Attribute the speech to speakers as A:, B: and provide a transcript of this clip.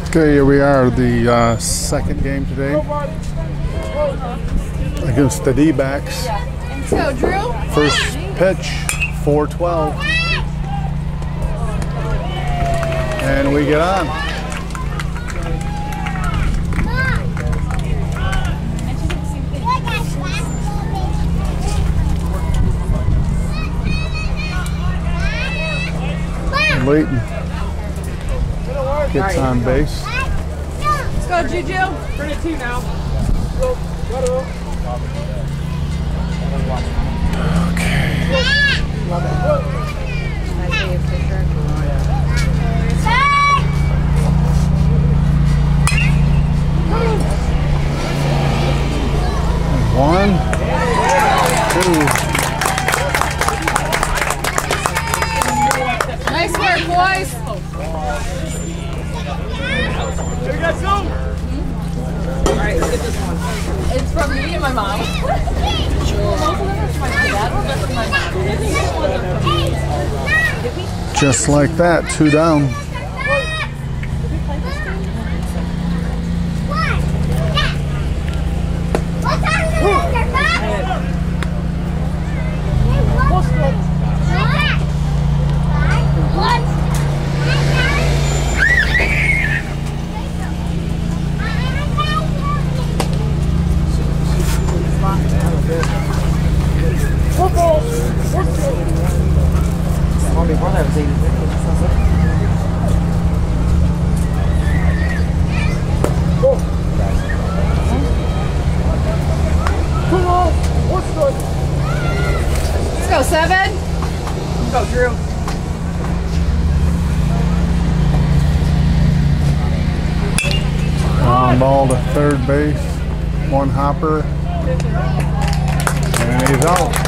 A: Okay, here we are, the second game today against the D-backs.
B: Let's go, Drew.
A: First pitch, 4-12. And we get on. Leighton gets on base.
B: Let's go, Juju.
C: Turn it 2 now.
A: Okay.
B: Love it. Nice to see a picture.
A: One, two.
B: Nice work, boys.
C: Here we go, zoom. Alright, let's get this one.
B: It's from me and my mom. Most of them are from my dad, but from my mom.
A: Just like that, 2 down.
B: Let's go, 7.
C: Go, Drew.
A: Ground ball to third base. 1 hopper. And he's out.